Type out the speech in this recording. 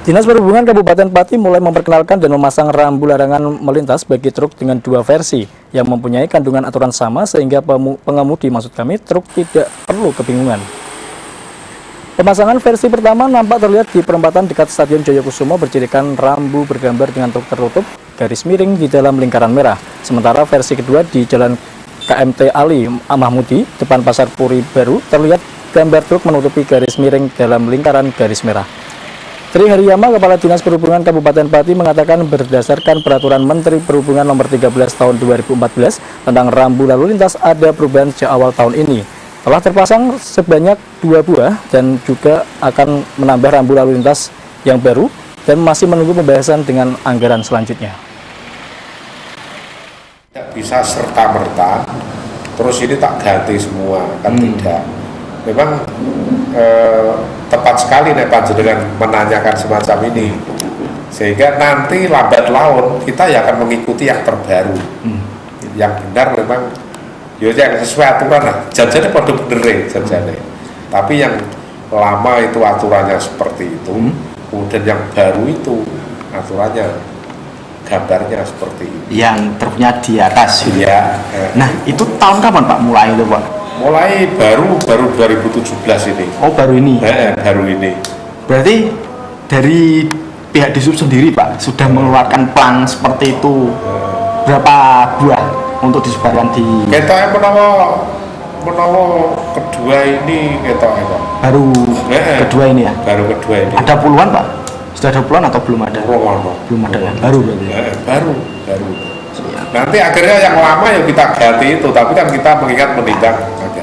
Dinas Perhubungan Kabupaten Pati mulai memperkenalkan dan memasang rambu larangan melintas bagi truk dengan dua versi yang mempunyai kandungan aturan sama sehingga pengemudi, maksud kami, truk tidak perlu kebingungan. Pemasangan versi pertama nampak terlihat di perempatan dekat Stadion Jayakusumo bercirikan rambu bergambar dengan truk tertutup garis miring di dalam lingkaran merah. Sementara versi kedua di Jalan KMT Ali Mahmudi depan Pasar Puri Baru terlihat gambar truk menutupi garis miring dalam lingkaran garis merah. Tri Haryama, Kepala Dinas Perhubungan Kabupaten Pati, mengatakan berdasarkan Peraturan Menteri Perhubungan Nomor 13 Tahun 2014 tentang rambu lalu lintas ada perubahan sejak awal tahun ini. Telah terpasang sebanyak 2 buah dan juga akan menambah rambu lalu lintas yang baru dan masih menunggu pembahasan dengan anggaran selanjutnya. Bisa serta-merta, terus ini tak ganti semua, kan tidak. Memang tepat sekali nih panjenengan menanyakan semacam ini, sehingga nanti lambat laun kita ya akan mengikuti yang terbaru, yang benar memang ya yang sesuai aturan lah. Janjane pada bener janjane, tapi yang lama itu aturannya seperti itu, kemudian yang baru itu aturannya gambarnya seperti itu. Yang truknya di atas. Ya. Nah itu tahun kapan Pak mulai itu Pak? Mulai baru 2017 ini. Oh baru ini? Baru ini. Berarti dari pihak Disub sendiri Pak sudah mengeluarkan plan seperti itu berapa buah untuk disebarkan di? Kita menawa kedua ini kita baru kedua ini ya? Baru kedua ini. Ada puluhan Pak? Sudah ada puluhan atau belum ada? Belum ada ya? Baru berarti? Baru. Nanti akhirnya yang lama ya kita ganti itu, tapi kan kita mengingat menindak